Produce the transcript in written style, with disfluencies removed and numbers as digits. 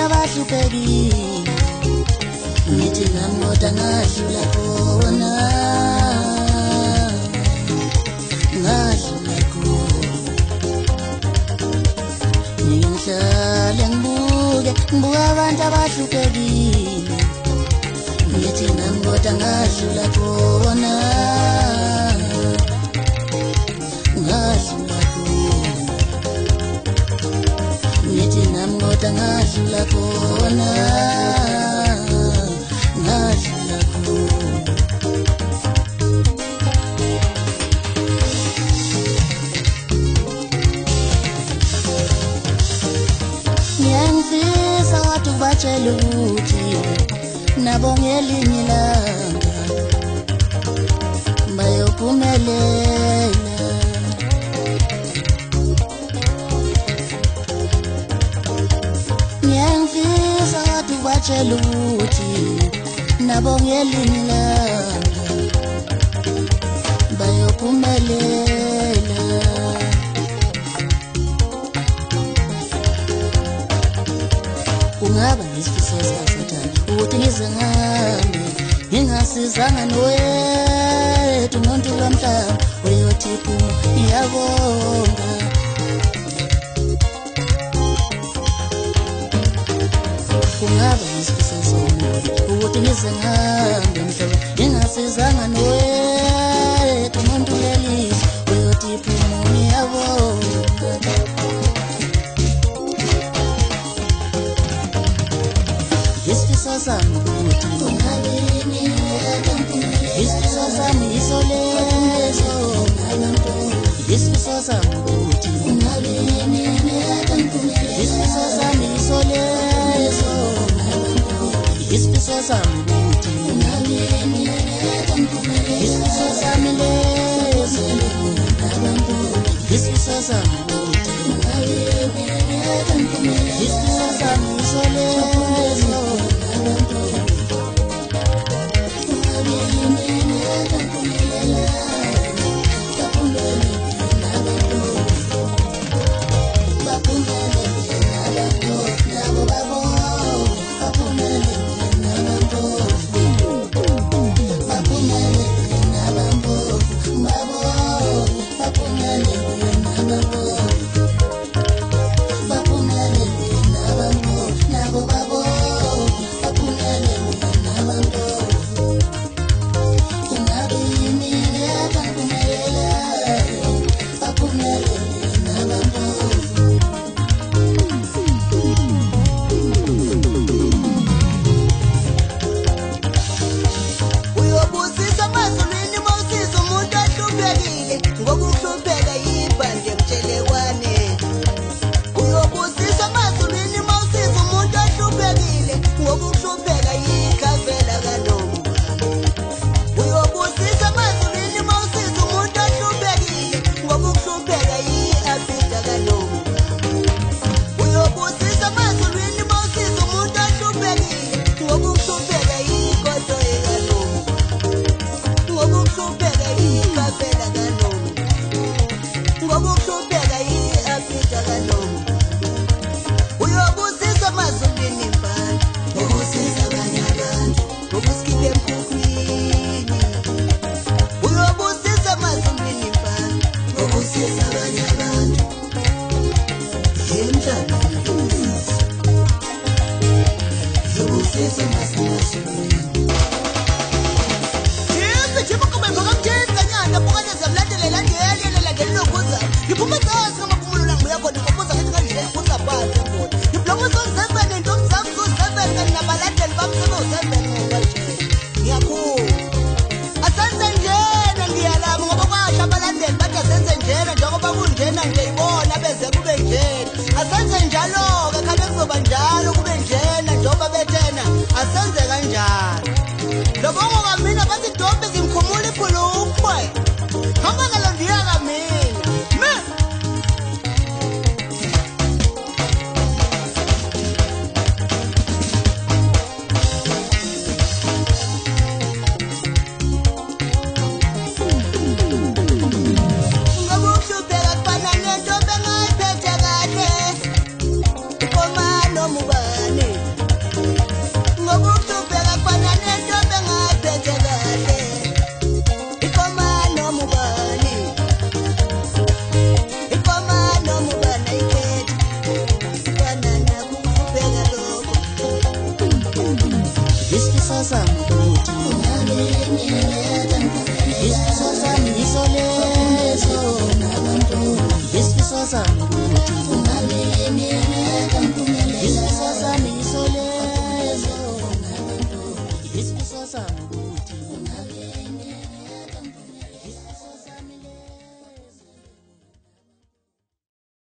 abahluphekile ngithi ngamota ngadlula khona ngadlula khona ngihlale ngibuka abantu abahluphekile ngithi ngamota ngadlula khona ngadlula ngithi ngamota ngadlula khona ngadlula khona ngiyangifisa wathi ubatshela ukuthi nabo ngelinye ilanga bayophumelela ngiyangifisa wathi ubatshela ukuthi nabo ngelinye ilanga bayophumelela kungaba isifiso sikaSathane ukuthi ngize ngihambe ngingasizanga nowethu umuntu lomhlaba uyothi phuma ngiyabonga kungaba isifiso somuntu ukuthi ngize ngihambe mhlaba ngingasizanga nowethu umuntu lelizwe uyothi phuma ngiyabonga isifiso sami ukuthi isifiso sami isolezo isifiso sami ukuthi isifiso sami isolezo isifiso sami ukuthi isifiso sami lezo isifiso sami ukuthi isifiso sami isolezo Mubad isifiso sami ukuthi isifiso sami yiso leso isifiso sami